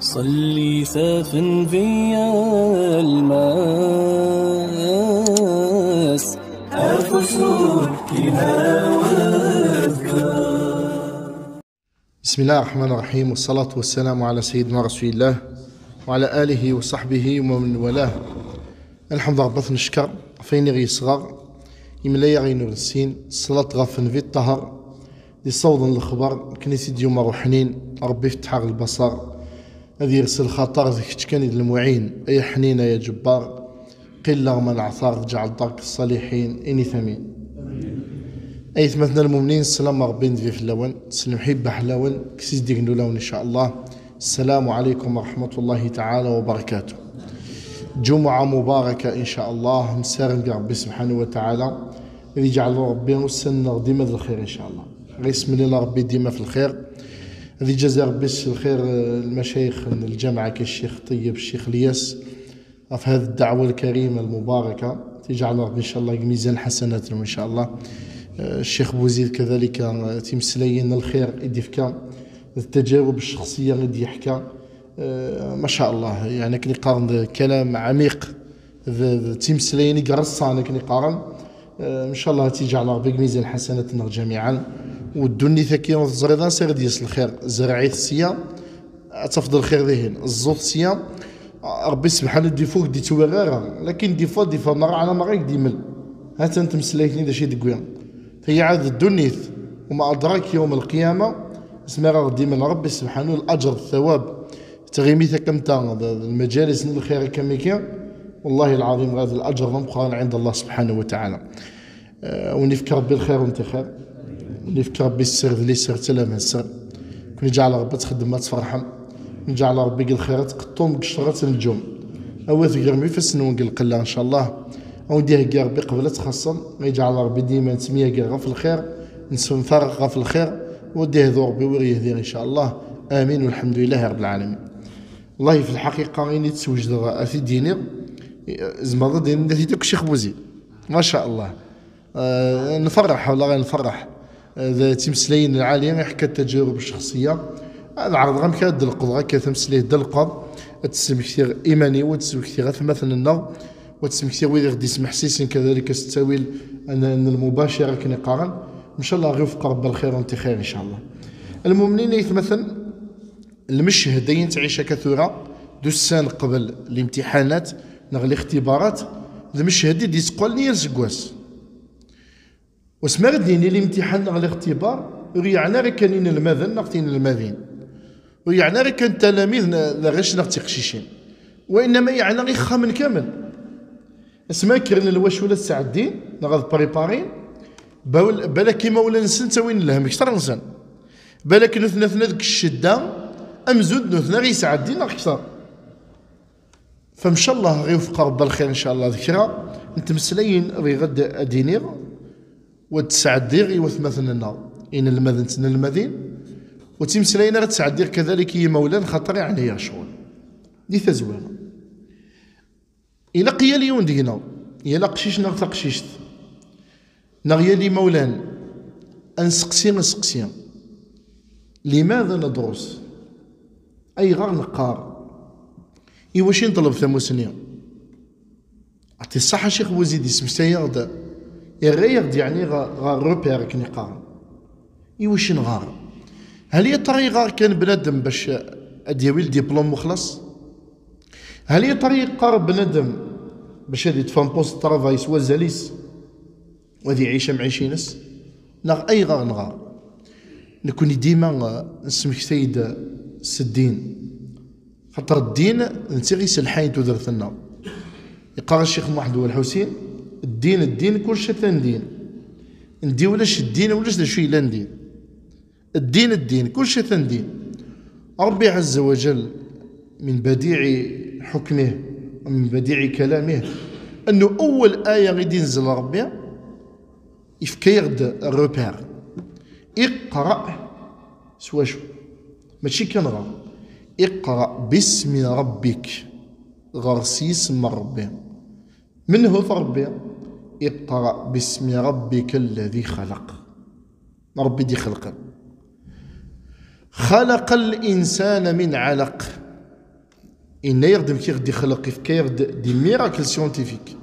صلي سافن فيا الماس أفسر فيها وأذكار. بسم الله الرحمن الرحيم، والصلاة والسلام على سيدنا رسول الله وعلى آله وصحبه ومن والاه. الحمد لله ربنا نشكر فين غي صغار يملايا غي نور السين الصلاة غفن في الطهر دي صودا الخبر كنيسي ديوما روحنين ربي يفتح البصر هذه يرسل خاطر ذيك كان المعين أي حنين يا جبار قل من عثار جعل دارك الصالحين إني ثمين أي ثمثنا المؤمنين السلام ربي في اللون سلم حيب حلاون كسيس ديك نولون إن شاء الله. السلام عليكم ورحمة الله تعالى وبركاته. جمعة مباركة إن شاء الله مسارن بربي سبحانه وتعالى اللي جعل ربي وسنة ديما الخير إن شاء الله. اسم الله ربي ديما في الخير. هذه جزاء ربي الخير المشايخ من الجامعة كالشيخ طيب الشيخ الياس في هذه الدعوة الكريمة المباركة تجعل ربي إن شاء الله ميزان حسناتهم إن شاء الله. الشيخ بوزيد كذلك تمسلين الخير يدفكا التجارب الشخصية غادي يحكى ما شاء الله. يعني كني قارن كلام عميق تمسلين يقرصان كني قارن ان شاء الله تيجعل ربي ميزان حسناتنا جميعا. والدنيا ثكي الزريضان سير ديس الخير زرعي السيا تفضل الخير ذهن الزوط سيا ربي سبحانه دي فوق دي توغارا لكن دي فوا مرة على مرة يديمل هات انت مسليتني داشي دكوين هي عاد الدنيا وما ادراك يوم القيامه اسمها غادي من ربي سبحانه الاجر الثواب تغيميثا كمتا المجالس الخير كميكا والله العظيم هذا الاجر مقارن عند الله سبحانه وتعالى. ونفكر بالخير وانت خير ونفكر بالسر اللي سر تلا السر كون جعل ربي تخدم ما تفرحم نجعل ربي الخيرات قطوم قشرات النجوم او ثقرمي في السنون قل ان شاء الله او نديه كاع ربي قبل تخصم ما يجعل ربي ديما نسميه كاع في الخير نفرغ في الخير وديه ذو ربي ويهديه ان شاء الله امين والحمد لله رب العالمين. والله في الحقيقه غيني تسوجد في ديني زمرة دين ديك الشيخ بوزيد ما شاء الله. نفرح ولا غير نفرح تمسلين العالية يحكى التجارب الشخصية العرض غير كاد القضاء كتمسليه دلقا تسمى كثير إيماني وتسمى كثير مثلا النار وتسمى كثير ويدي غدي يسمى حسيسين كذلك ستاويل أن المباشرة كني قارن إن شاء الله غير وفق رب الخير وانت خير إن شاء الله. المؤمنين يتمثل المشهدين تعيش كثورة دوسان قبل الامتحانات نغ الاختبارات المشهدين دي تقول نير سكواس واسمع ديني الامتحان نغ الاختبار يعني راه كاينين الماذن نقتين الماذين ويعني راه كان تلاميذ لا غيش نغتي قشيشين وانما يعني غير خامن كامل اسمع كرن الواش ولا الساعه الدين نغ بريبارين بالا كيما ولا نسن تاوين لهم اكثر نسن بالك نثنا ذاك الشده امزود نثنا غير ساعه الدين اكثر فان شاء الله غير وفق رب الخير ان شاء الله ذكرى انت مسلين غير غد ادينير وتسعدير يوثمثن النار إن المذن تن المذين وتمسلين غير تسعدير كذلك هي مولان خطر عليها شغل دي تزوينه إلا قيا ليون دينا يلا قشيش نغ تقشيشت نغيا لي مولان نسقسي لماذا ندرس أي غير نقار واش نطلب ثموسنيا عطي الصحة شيخ بوزيد اسم سيغدا الرياض يعني غار روبير كني قارن واش نغار هل يا ترى غار كان بنادم باش اديوي الدبلوم مخلص هل يا ترى قارب بنادم باش هادي تفهم بوست طرافاي سوا زاليس وهذه عيشه معيشينس نغ اي غار نغار نكون ديما نسمك سيد الدين خاطر الدين انت غير سلحين تدرثنا يقرا الشيخ محمد والحسين الدين كل شيء دين ندي ولاش الدين ولاش شي لا ندين الدين كل شيء دين. ربي عز وجل من بديع حكمه ومن بديع كلامه انه اول ايه غادي ينزل ربي يفكيرد الروبير اقرا سوا شو ماشي كنغا اقرا باسم ربك غرسيس من ربي من هو ربي اقرأ باسم ربك الذي خلق ربي دي خلق الإنسان من علق إن يخدم كي غدي يخلق كيف كيرد دي ميراكل سيونتيفيك.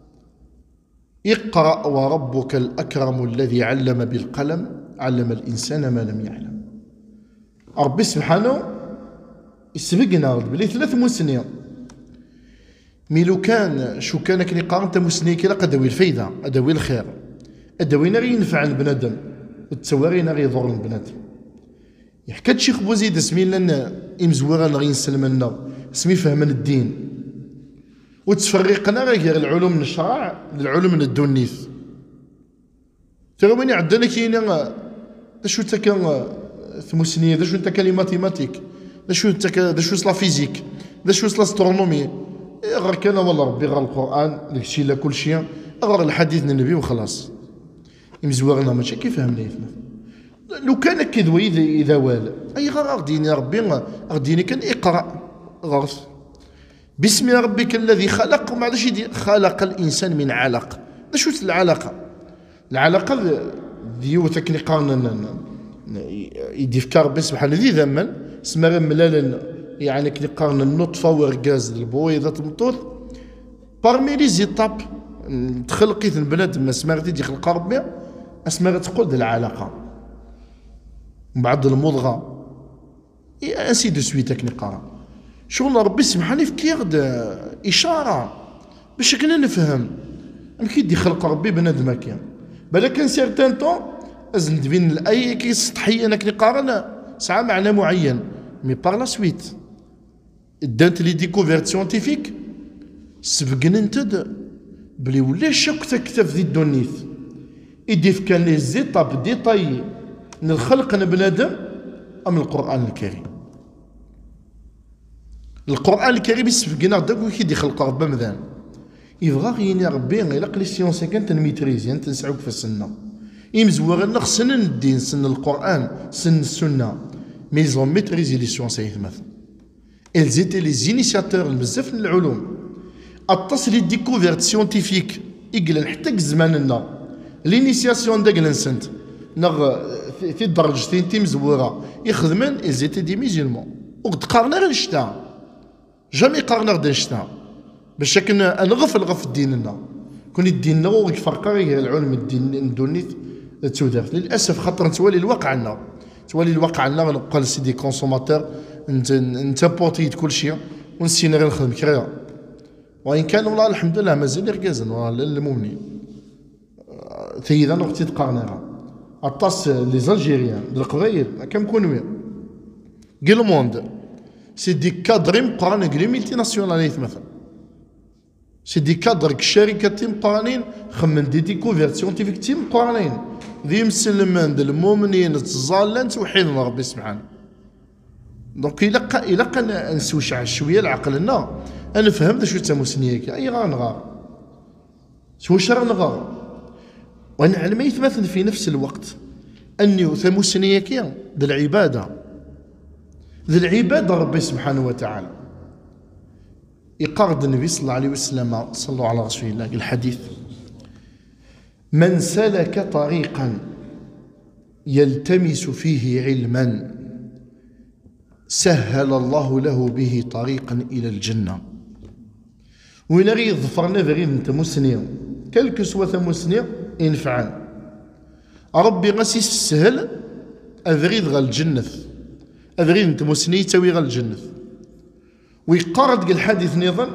اقرأ وربك الأكرم الذي علم بالقلم علم الإنسان ما لم يعلم. ربي سبحانه يسبقنا بلي 3 مسنين مي لو كان شو كان كني قارنت مسني كي لقى داوي الفايدة أداوي الخير أداوينا غير ينفع البنادم والتسوارينا غير يضر البنادم. يحكى الشيخ بوزيد سمي لنا إمزوغا غير نسلمنا سمي فهمنا الدين وتفرقنا غير العلوم من الشرع للعلوم من الدنيث. ترى وين عندنا كاين شو تكا ثمسنيه دا شو انت كلماتيماتيك دا شو انت دا شو لا فيزيك دا شو لاسترونومي غير كان والله ربي غير القران داكشي لا كل شيء غير الحديث النبي وخلاص. يمزوغنا ماشي كيفهمني لو كان كذوي اذا وال اي غير ديني ربي غديني كان اقرا غرس باسم ربك الذي خلق وما عادش خلق الانسان من علق. دا شو العلاقه؟ العلاقه ديو تكني قارن يدي في ربي سبحانه ذي ذمن سما ملالا يعني كني قارن النطفه وركاز البويضه تمطوط بارمي لي زيتاب تخلقي البنات ما سما غادي يخلق ربي اسما تقول العلاقه من بعد المضغه انسي دو سويت كني قارن شغل ربي سبحانه في كيرد اشاره باش كنا نفهم كي يدي خلق ربي بنادم كان بلا كان سيرتان طون ازن بين الاي كي سطحي انا كني قارن ساعه معنى معين مي بار لا سويت دانت لي ديكوفيرت سيونتيفيك سبقنا انت بلي ولا شك تكتف ذي الدنيث يدي في كان لي زيتاب ديتاي من الخلق بنادم ام القران الكريم. القران الكريم يسبقنا داك كي يدي خلق ربي مثلا يبغى غيني ربي الا قلي سيونس كانت نميتريزي انت نسعوك في السنه يمزوغ سن الدين سن القران سن السنه مي زون ميتريزي لي سيونس مثلا ils étaient les initiateurs بزاف من العلوم اتصل لي ديكوفيرت سيونتيفيك يقلن حتى زماننا لينيسياسيون داك الانسنت نغ في درجتين تيمزوغا يخدمن ils étaient des musulmans وقد قارنا غير شتا جامي قارنا غير شتا باش كنا نغفل ديننا كون ديننا ويفرق غير العلم الدين الدنيا تودرت للاسف خاطر نتوالي الواقع عندنا نبقى سيدي كونسوماتور انت بوتيت كل شيء ونسينا غير نخدم كريا وان كان والله الحمد لله مازال ركازن والله المؤمنين ثيدا وقتي تقارنها اطاس لي زالجيريان القبايل كم كونوا كي لو موند سي دي كادر مقارن كلي ملتي ناسيوناليت مثلا سي دي كادر الشركات تيم قوانين خمن دي ديكوفيرت سيونتيفيك تيم قوانين ذي مسلمان المؤمنين تزالن توحيد ربي سبحانه. دونك إلا نسوشع شويه لعقلنا انا فهمت شو تسموسنيك اي غنغار شو شرا نغار وانا علمي يتمثل في نفس الوقت اني ثموسنيك ذي العباده ربي سبحانه وتعالى يقارد النبي صلى الله عليه وسلم صلوا على رسول الله الحديث من سلك طريقا يلتمس فيه علما سهل الله له به طريقا الى الجنه. وين غير ظفرنا غير انت مسنيه كلك سوا ثمسنيه ينفعان ربي غاسي السهل اذريد غا الجنه اذريد انت مسنيه تسوي غا الجنه. ويقارد الحديث نظام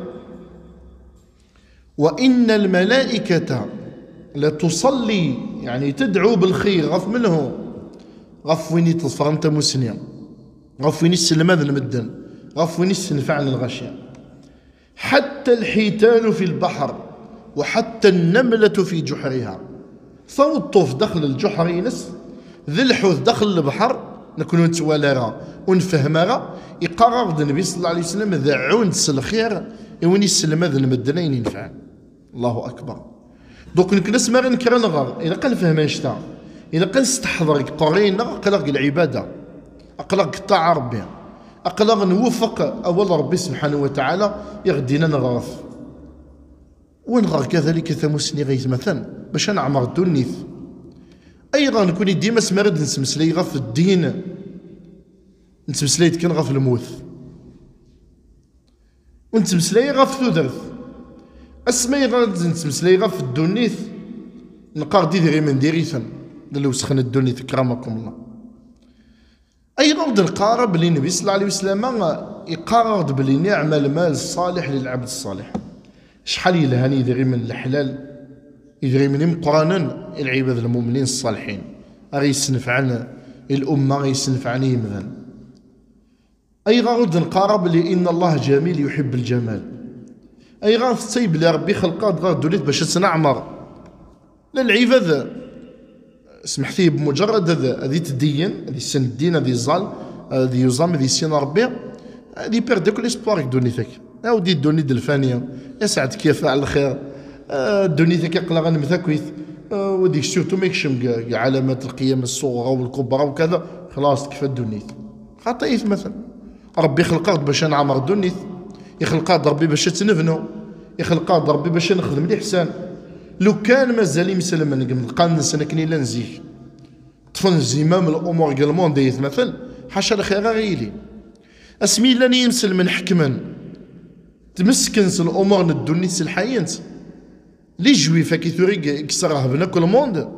وإن الملائكة لتصلي يعني تدعو بالخير غف منه غف وين تصفر أنت مسنيا غف وين السلم هذا المدن غف وين السنفع الغشية حتى الحيتان في البحر وحتى النملة في جحرها صوتوف دخل الجحر ينس ذي الحوت دخل البحر نكونوا نتوالى ونفهمها يقرر النبي صلى الله عليه وسلم ذعون الخير وين يسلم هذا المدنين ينفع. الله اكبر. دوك نسمع غير نكرا نغار الا قال فهم اشتا الا قال استحضر قرينا قلق العباده اقلق طاعه ربي اقلق نوفق اول ربي سبحانه وتعالى يغدينا نغرف ونغار كذلك ثمسني غيث مثلا باش نعمر الدنيث ايضا نكون ديما سمرد نسمسلي غف الدين نتمسليت كان غف الموت ونتمسلاي غا في تودرت اسماي غا نتمسلاي غا في الدونيت نقاردي غير من ديريثا اللي وسخن الدونيت كرامكم الله. ايضا نقارب بلي النبي صلى الله عليه وسلم يقارب بلي نعم المال الصالح للعبد الصالح. شحال يلهاني يدري من الحلال يدري من قرانا العباد المؤمنين الصالحين غي يسنف عن الامه غي يسنف عن يمذن. اي غارد نقارب لان الله جميل يحب الجمال. اي غارد تسيب لي ربي خلقات غارد دوليت باش تنعمر لا العباد سمحتي بمجرد هذه تدين هذه سن الدين هذه الزال هذه يزام هذه سين ربي هذه بيردي كل اسبوار دونيتك اودي دوني الفانيه يسعد كيف على الخير دونيتك يقلا غنمثاكويت وديك سورتو ميكشم علامات القيامه الصغرى والكبرى وكذا خلاص كيف الدونيت خاطئ مثلا ربي خلقات باش نعمر الدونيت يخلقات ربي باش تنفنو يخلقات ربي باش نخدم الإحسان. لو كان مازال مسلم نلقى نسنا كني لا نزيك طفل زمام الامور كالمون دايت مثل حاشا الخير غيلي اسمي لاني يمسل من حكما تمسكنس الامور ندوني الحيانت لي جوي فكي ثوري كسرها بنا كل موند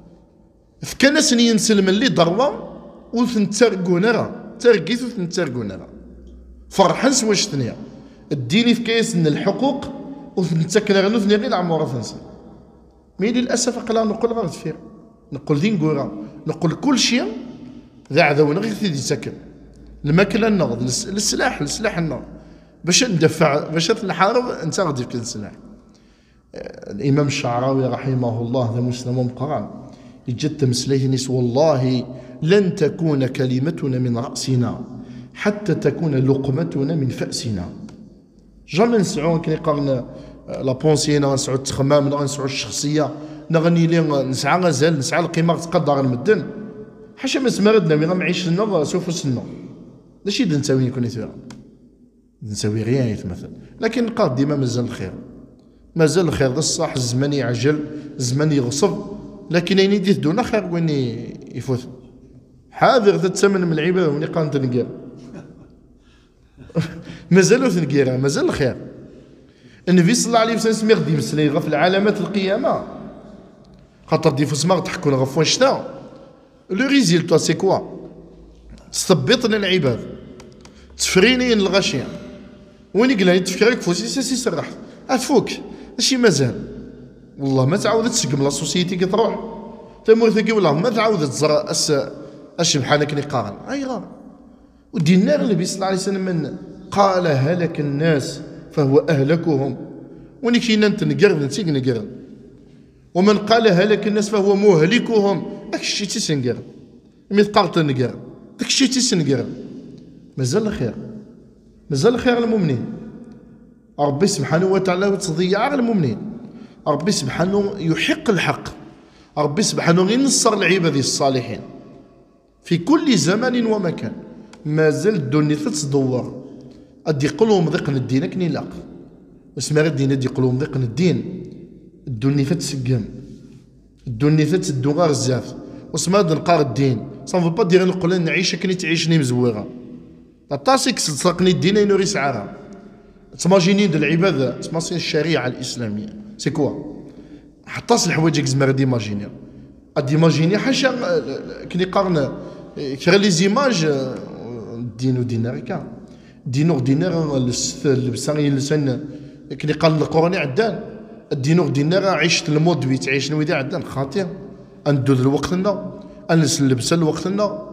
فكان سني يمسل من اللي ضربه وثنترقون راه ترقيت وثنترقون راه فرحان سواش ثنيا الديني في كيس ان الحقوق وثنتكن غير ثنيا غير العمر ثنسى. مي للاسف اقلا نقول غير تفير نقول دين كورا نقول كل شيء ذا عذونا غير ثيدي سكن الماكله النغض السلاح النغض باش ندفع باش نحارب انت غادي في السلاح. الامام الشعراوي رحمه الله ذا مسلم قال يجد مسليه نس والله لن تكون كلمتنا من راسنا حتى تكون لقمتنا من فاسنا. جامي نسعو كي قالنا لا بونسي نسعو التخمام نسعو الشخصيه نغني لي نسعى غزال نسعى القيمه تقدر المدن حاشا ما سمردنا مي غنعيش لنا سوف سنه ماشي نساوي يكون يثير نساوي غير يتمثل لكن نقاد ديما مازال الخير مازال الخير ذا الصح الزمان يعجل الزمان يغصب لكن اين يدي دون خير وين يفوت حاضر ذا الثمن من العباد وني قان تنقير مازالو ثنقيرها مازال الخير. النبي صلى الله عليه وسلم سمي غدي يمسلي غف العلامات القيامه خاطر دي فسما تحكون غف واش تا لو ريزولتا سي كوا تثبطنا العباد تفريني الغاشيه وين قلنا تفكرك فوسي سي سرح افوك ماشي مازال والله ما تعاود تسقم لا سوسيتي كي تروح تمورثك والله ما تعاود تزرع اش بحال كني قارن اي غار ودينا النبي صلى الله عليه وسلم من قال هلك الناس فهو اهلكهم وين كاين انت نقرن نسيق نقرن ومن قال هلك الناس فهو مهلكهم داكشي تيسنقرن مي تقارت نقرن داكشي تيسنقرن مازال الخير مازال الخير المؤمنين ربي سبحانه وتعالى تضيع المؤمنين ربي سبحانه يحق الحق ربي سبحانه ينصر العباد الصالحين في كل زمان ومكان مازال الدنيا تتدور ادي قلوم ضيقن الدين كني لاق اسمع الدين ادي قلوم ضيقن الدين الدنيا تتسقم الدنيا تتدو غير بزاف وسما نقار الدين صافي با دير نقول نعيش كني تعيشني مزوغه طاسك تسرقني الدين ينوري سعاره تماجيني د العباده تماجيني الشريعه الاسلاميه سي كوا حتى الحوايج زعما ديماجيني ديماجيني حاشا كني قارن كرا لي زيماج الدين ودينار كاع دينور دينار اللبسان يلسان كني قال القراني عدان الدينور دينار عيشت المود بيت عيش نويدي عدان خاطر ندوز لوقتنا نلبس لوقتنا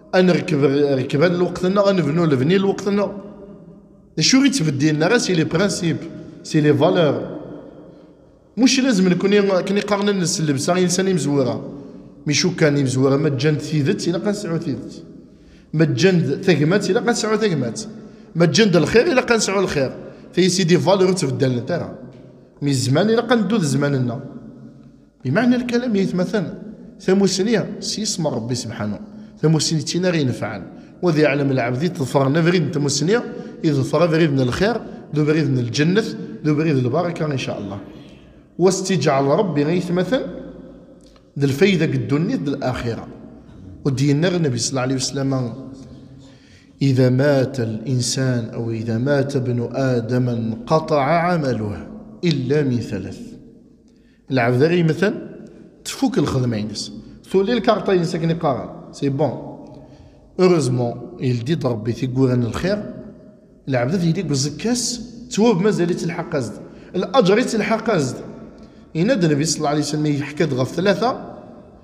نركب لوقتنا نبنو لبني لوقتنا شو غيت في الدين راه سي لي برانسيب سي لي فالور مش لازم نكون كني قارن الناس اللبسان يلسان مزوره مي شو كان مزوره ما تجند ثيذت الا قنسعو ثيذت ما تجند ثقمات الا قنسعو ثقمات ما تجند الخير الا قنسعو الخير في سيدي فالور تبدل ترى مي الزمان الا قندوز زماننا بمعنى الكلام يتمثل ثموسنيا سيسمى ربي سبحانه ثموسني تينا غير نفعل وذي يعلم العبد تظفر نفريد ثموسنيا اذا ظفر فريد من الخير ذو بريد من الجنه ذو بريد البركه ان شاء الله واستجعل ربي غيثمثل ذا الفايده الدنيا ذا الاخره ودينا النبي صلى الله عليه وسلم إذا مات الإنسان أو إذا مات ابن آدم انقطع عمله إلا من ثلاث. العبد غير مثلا تفوك الخدمة ينس ثولي الكارطة ينسك نقارن سي بون اوروزمون يلدي ربي تيقورن الخير العبد يديك بالزكاس توب مازال يتلحق قصد الأجر يتلحق قصد. ينادى النبي صلى الله عليه وسلم يحكي غف ثلاثة: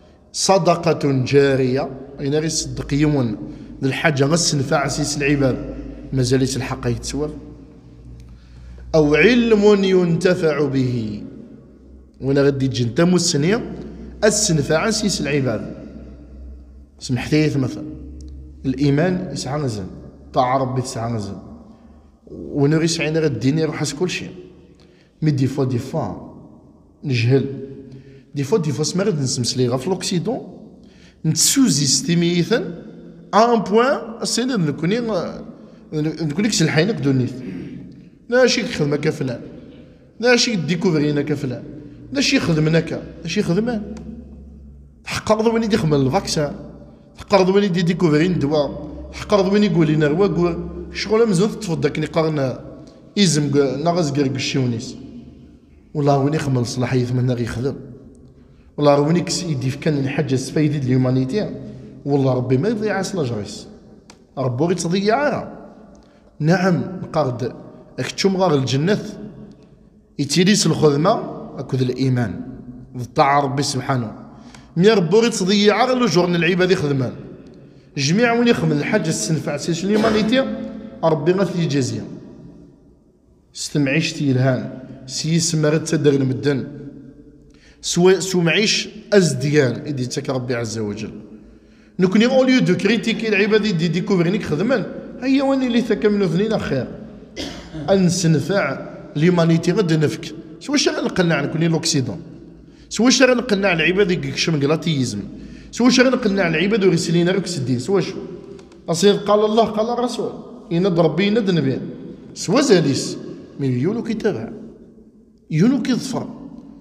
صدقة جارية أين غير يصدق يوم الحاجة غس نفع سيس العباد مازال يتلحق يتسوى، أو علم ينتفع به ولا غادي تجي انت مسنية السنفع سيس العباد. سمح حديث مثلا الإيمان يسعى غزن، طاعة ربي تسعى غزن، ونغي يسعينا غير الدين يروح كل شيء. مي دي فوا نجهل دي فوا سما غير نسمسلي غا في لوكسيدون نتسوزيستيميثا ان بوان السيد نكوني كسلحينك دونيت لا شي خدمة كفلان لا شي ديكوفرينا كفلان لا شي خدمناك لا شي خدمان حقرض وين يدي يخدم الفاكسان حقرض وين يدي ديكوفرين الدواء حقرض وين يقول لنا رواق شغل مزون تفضل داك قارنا إزم ناغز كرك الشيونيس والله وين يخدم الصلاحية ثمنا غير يخدم والله وين يدي كان الحاجة السفايدة اليومانيتي والله ربي ما يضيع لاجريس ربي غير تضيعها. نعم نقارد اكتشوم غار الجنة يتيريس الخدمة اكد الإيمان ضطاع ربي سبحانه مي ربي غير تضيعها غير جورن العباد يخدمان جميع وين يخدم الحاجة السنفع سيش اليومانيتي ربي غير يجازيها. ستمعيش تيلهان سيسما غير تدغ المدن سو معيش ازديان يدي تك ربي عز وجل. نكوني اوليو دو كريتيكي العباد دي ديكوفرينيك خدمان هيا واني اللي ثكمنو ثنين خير انسنفع ليمانيتي غد نفك سوا شغل نقنع نكوني لوكسيدون سوا شغل نقنع العباد يكشم غلاتيزم سوا شغل نقنع العباد ويرسلينا ركس الدين سوا شو اصير قال الله قال الرسول يناد ربي يناد النبي سوا زاليس مي يونو كيتابع يونو كيظفر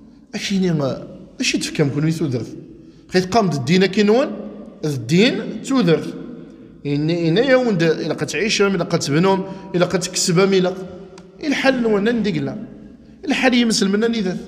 اشي تفكم كون يثودرث خيت قام الدين كينوان الدين تودرث إن يوم إلا قتعيشهم إلا قتبنهم إلا قتكسبهم إلا الحل وانا ندقلا الحل يمسل منا نيذاث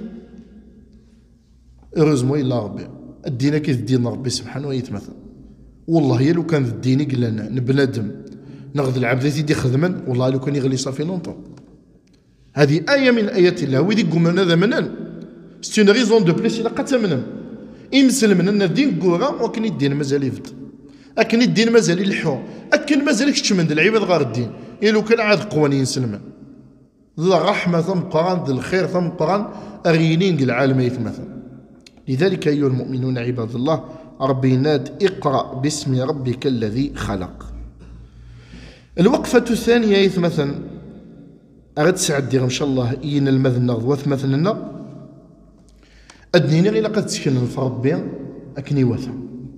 اوروزمو إلا ربي الدين كيف الدين ربي سبحانه ويتمثل والله يا لو كان الدين قلنا نبنادم ناخذ العبد يدي خدما والله لو كان يغلي صافي لونطون. هذه آية من آيات الله ويدي قمنا ذا منن سي اون ريزون دو بليس إلا قتمنهم يمسل منا الدين كورا ولكن الدين مازال يفد أكن الدين مازال يلحو أكن مازال يكتشمن العباد غير الدين إلا كان عاد قوانين سلمان ذا الرحمة ثم قران ذا الخير ثم قران أرينين العالمين مثلا. لذلك أيها المؤمنون عباد الله ربي ناد اقرأ باسم ربك الذي خلق. الوقفة الثانية مثلا أغد سعد إن شاء الله إين المذنى غوث مثلا أدنينا إلا قد تسكن الفرد بين أكني وثا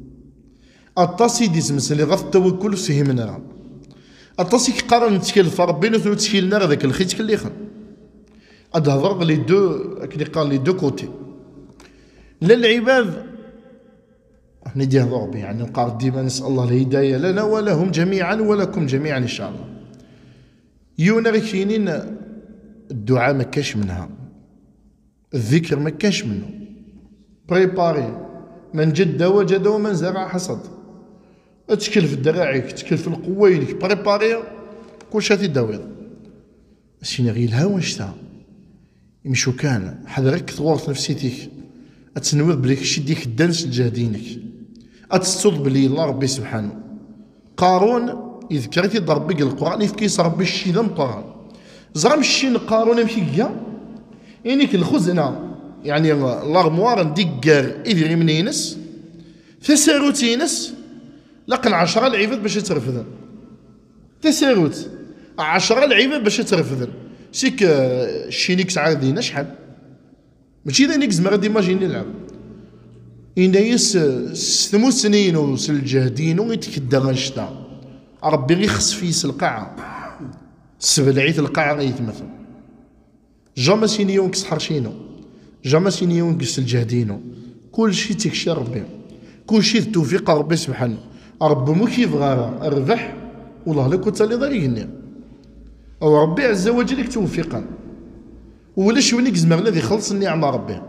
الطاسي ديزمس اللي غف التوكل فهمنا الطاسي كقارن نتكل الفرد بين وثو تسكيلنا هذاك الخيت كلي خن أدهضر لي دو أكني قال لي دو كوتي للعباد ندي هضر به يعني نقارد ديما نسأل الله الهداية لنا ولهم جميعا ولكم جميعا إن شاء الله. يونا غيكينين الدعاء ما كاش منها الذكر ما كاش منه بريباري من جد وجد ومن زرع حصد تشكل في الدراعيك تشكل في القوينك بريباري كل شيء تداوير سينا غير الهوا نشتا يمشو كان حذرك ثورت نفسيتك اتنوض بلي كشي ديك الدنس لجهدينك اتستوض بلي الله ربي سبحانه. قارون يذكرتي ضربك القران يفكيس ربي الشي ذا القران زرم الشي قارون يمشي يعني الخزنه يعني الله موار ديكار إذري من ينس تساروت ينس لقن 10 العباد باش يترفدن تساروت 10 العباد باش يترفدن سيك الشينيكس عادينا شحال ماشي ذا نيكز ما غادي ماجيني نلعب إنايس 8 سنين وسلجهدين ويتكدا غنشتا ربي غيخص فيس القاعة السبلعيت القاعة غيتمثل جاما سينيون كس حرشينو جاما سينيون كس الجهدينو كل شيء تكشى ربي كل شيء توفيق ربي سبحانه ربي مو كيبغى الربح والله لك وتالي ضريقني او ربي عز وجل لك توفيقا ولا شي ونيك زمان الذي خلص النعمه ربي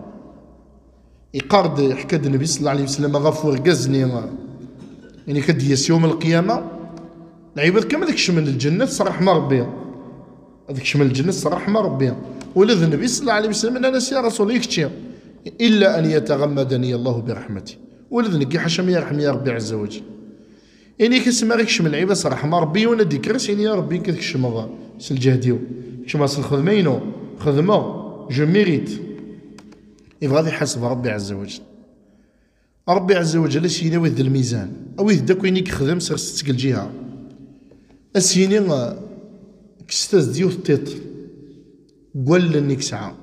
يقارد حكى النبي صلى الله عليه وسلم غفور قزني يعني كديس يوم القيامه العباد كما داك الشمل الجنه صراح ما ربي هذاك الشمل الجنه صراح ما ربي ولذ النبي صلى الله عليه وسلم انا يا رسول يكتشي الا ان يتغمدني الله برحمته ولذ نكي حشم يرحم يا ربي عز وجل يعني كسما غيك شمل العباد صراح ما ربي وانا ديكرس يعني يا ربي كذاك الشمل الجهديو كما الخدمينو خدمه جو ميريت يبغى يحاسب ربي عز وجل ربي عز وجل سينا وذ الميزان او يهداك وينيك خدم سير ستك الجهه السيني كستاز ديوث تيط قول لنيك ساعه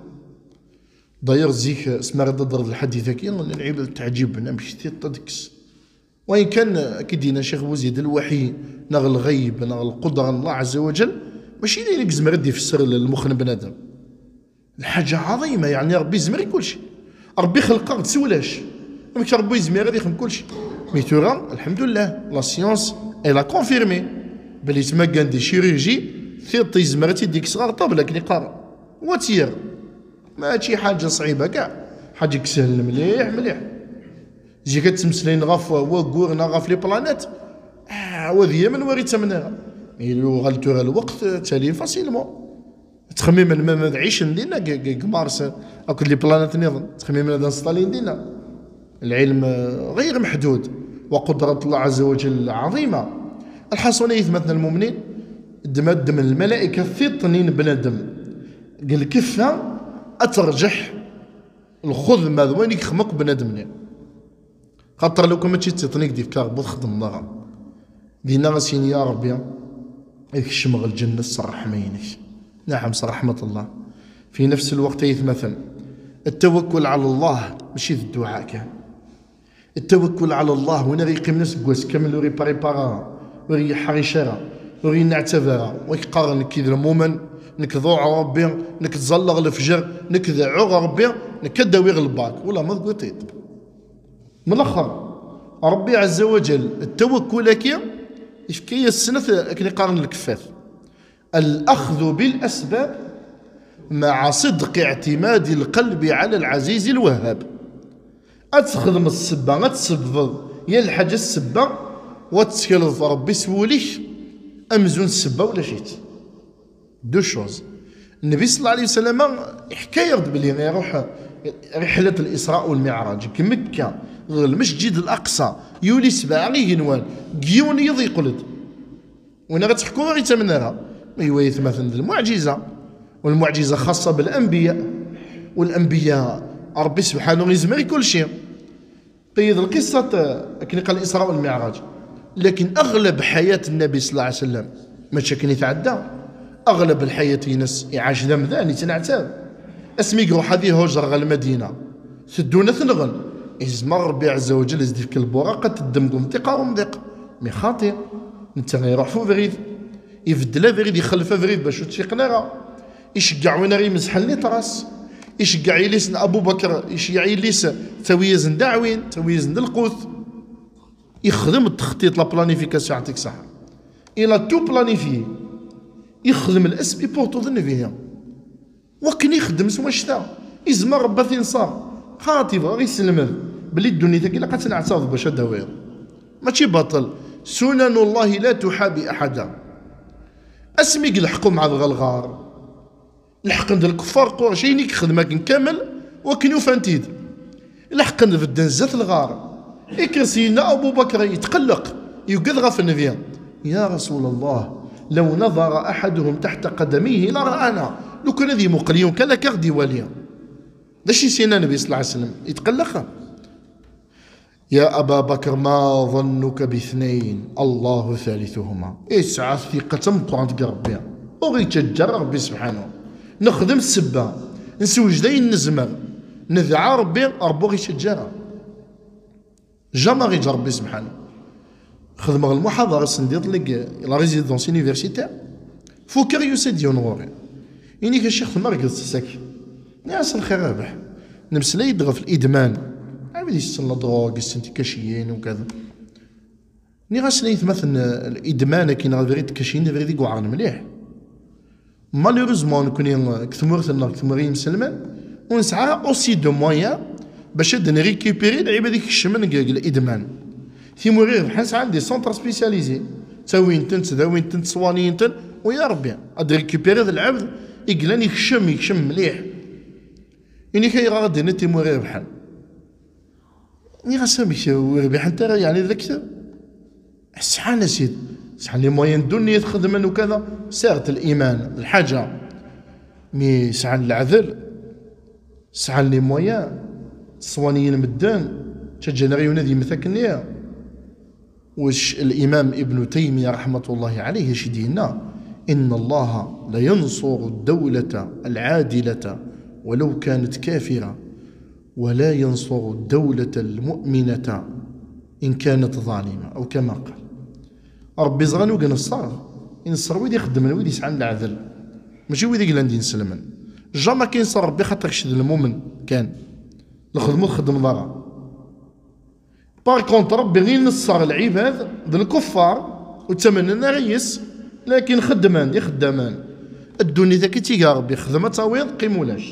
داير زيك اسمها غدا ضرب الحديث كي العباد تعجبنا مش تيط تدكس وإن كان كيدينا شيخ بوزيد الوحي نغ الغيب نغ القدرة الله عز وجل ماشي اللي زمر يدي يفسر المخن بنادم الحاجة عظيمة يعني ربي يزمر كل شيء ربي خلقك تسولاش ماك ربي يزمر غادي يخدم كل شيء مي تورا الحمد لله لا سيونس الا كونفيرمي بلي تما كان دي شيروجي ثيط يزمر تيديك صغار طابله كي قارا واتير ماشي حاجة صعيبة كاع حاجة سهل مليح مليح جي كتمثلين غاف وكورنا غاف لي بلانيت وذي من وريتها منها يلو غالتو الوقت تالي فاسيلمون تخميم ما نعيش ندينا مارس اكل لي بلانيت نظن تخميم هذا نستالين دينا العلم غير محدود وقدرة الله عز وجل عظيمة الحسنة يثبتنا المؤمنين دم الملائكة في طنين بنادم قال كيفها اترجح الخذ وين يخمق بنادم خاطر لو كان ماشي تيطنيك ديك كاربو تخدم ضغط دينا غاسين يا ربي هذيك الشمغ الجنة صراحة ما ينش نعم صراحة رحمة الله في نفس الوقت يتمثل التوكل على الله ماشي الدعاء كان التوكل على الله وين يقيم نفس كواس كامل وري بريبارا وري حريشارا وري نعتبرا ويقارن كذا المؤمن نكذوع ربي نكتزلغ الفجر نكذعو ربي نكداوي الباك ولا ما تقول من الاخر ربي عز وجل التوكل كي السنه كي قارن الكفاف الاخذ بالاسباب مع صدق اعتماد القلب على العزيز الوهاب اتخدم السبه غتسبب يا الحاجه السبه وتسكل ربي سوليش امزون السبه ولا شيت دو شوز النبي صلى الله عليه وسلم حكايه بلي يروح رحله الاسراء والمعراج كمكه المسجد الاقصى يولي سبع غي ينوان كيون يضيق ولد وانا غتحكوا غير تمنها ايوا يتمثل المعجزه والمعجزه خاصه بالانبياء والانبياء ربي سبحانه يزمر كل شيء قيد القصه كي قال الاسراء والمعراج لكن اغلب حياه النبي صلى الله عليه وسلم ما كان يتعدى اغلب الحياه ينس يعاش ذا مذاني تنعتاب اسمي يروح هذه هجره غير المدينه سدونا ثنغن يزمر ربي عز وجل يزدي في البراقه تدمق منطقه ومضيق مي خاطئ انت يروح فو فريد يفدلا فريد يخلفها فريد باش تفيقنا يشجع وين غير يمسح لي طراس يشجع يليس ابو بكر يشجع يليس تويزن داعوين تويزن القوث يخدم التخطيط لا بلانيفيكاسيون يعطيك صحه الى تو بلانيفي يخدم الاسبي بور تظن فيها وكن يخدم سوا شتا يزمر ربا فين صار خاطب غير يسلم بلي الدنيا تاكي لا تنعترض باش داوير ماشي باطل سنن الله لا تحابي احدا اسمي الحقوا مع الغلغار الحق عند الكفار قرشيني خدمه كامل وكن يفنتيد الحق عند الدنزات الغار يكرسينا ابو بكر يتقلق يقذغ في النبي يا رسول الله لو نظر احدهم تحت قدميه لرانا لو كان ذي مقليون كان كغدي واليا داش يسينا النبي صلى الله عليه وسلم يتقلق يا أبا بكر ما ظنك باثنين الله ثالثهما اسعى ثقة مقعد ربي وغي تجر ربي سبحانه نخدم السبة نسوج داين نزمر نذعى ربي غي تجرها جامع غي ربي سبحانه خدم المحاضرة سندير لك لا ريزيدونس يونيفرسيتير فو كاريوسي ديون غوري يعني كشيخ مرقد ساكي ناس الخير رابح نمسلا يدغى في الادمان عبيد يستنى دروغ يستنتي كاشيين وكذا ني غاسني مثلا الادمان كاين غير كاشين غير ديك وعرن مليح مالوريزمون نكوني كثمرتنا كثمرين مسلمان ونسعى اوسي دو مويان باش نريكيبيري العيبه ديك الشمن الادمان ثيمورير بحال ساعه دي سونتر سبيسياليزي تاوين تنت داوين تنت صوانيين تن ويا ربي غادي ريكيبيري هذا العبد يقلان يكشم مليح يعني كي غادي نتيمورير بحال ني غاسامك وربح انت يعني ذاك شحال سيد شحال لي موين دنيا تخدم وكذا سارت الايمان الحاجه مي شحال العذل شحال لي موين الصوانيين مدان تجنريون هذه مثاكنيه واش الامام ابن تيميه رحمه الله عليه شدينا ان الله لا ينصر الدوله العادله ولو كانت كافره ولا ينصر الدولة المؤمنة إن كانت ظالمة أو كما قال ربي زغان وقال ينصر ويدي يخدم ويدي يسعى العذل ماشي ويدي قال ندي نسلمن جاما كينصر ربي خاطر شد المؤمن كان الخدمة خدم ضرا باغ كونت ربي غير نصر العباد ذو الكفار وتمنى ريس لكن خدمان دي خدامان الدنيا ذاك تيقى ربي خدمة تاويض قيمولاش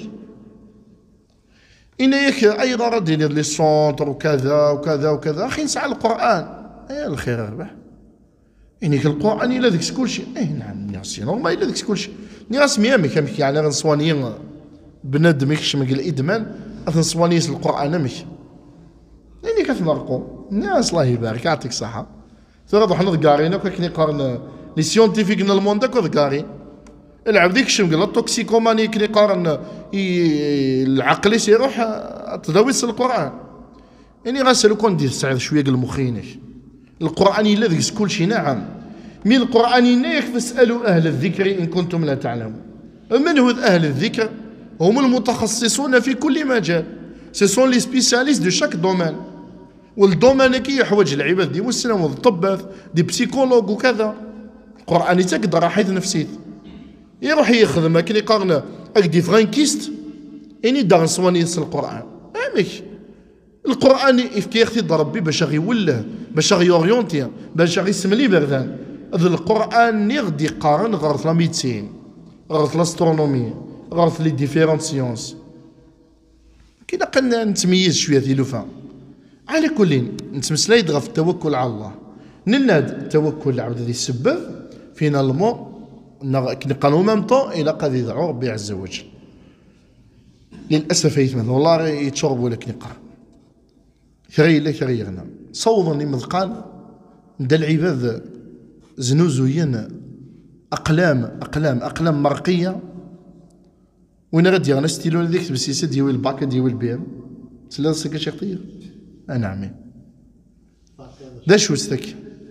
إن ياك أي غرض يدير لي سونتر وكذا وكذا وكذا أخي نسعى القرآن يا الخير ربح إنك القرآن إلا ذاك كلشي نعم ناسي نورمال إلا ذاك كلشي ناس ميامي كامك يعني غنصواني بنادم يكشم الإدمان غنصوانيس القرآن مك يعني كتنرقو الناس الله يبارك يعطيك الصحة ترى حنا ذكارينا كي قارن لي سيونتيفيك ن الموند داك ذكاري العبد يكشم قال التوكسيكوماني كي قارن العقل يروح تداويس القرآن يعني غاسلو كون دير سعيد شويه قال المخينك القرآن إلا ذكس كل شيء نعم من القرآن إلا فاسألوا أهل الذكر إن كنتم لا تعلمون من هو أهل الذكر هم المتخصصون في كل مجال سي سون لي سبيسياليست دو شاك دومين والدومين كي يحوج العباد دي والسلام والطباث دي بسيكولوج وكذا القرآن تقدر راحيت نفسيت يروح يخدم كي يقارن دي فرانكيست اني دار صوانيس القرآن امك القرآن كي يختي ربي باش يوله باش يوريونتي باش يسم لي بردان هذا القرآن يغدي يقارن غير لا ميديسين غير لاسترونومي غير لي ديفيرونت سيونس كي لقنا نتميز شويه تيلوفا على كل نتمسلا يدغى في التوكل على الله نناد التوكل العبد ذي السبب فينالمون كنقالو ميم طون الى قد يدعو ربي عز وجل للاسف يتمنى والله يتشرب ولا كنقار كري لا كري غنى صوضني مذقان دا العباد زنوزوين اقلام مرقيه وين غادي انا ستيلو هذيك بالسيسه ديال الباك ديال البي ام سلا سكا شي خطيه نعم دا شو ستك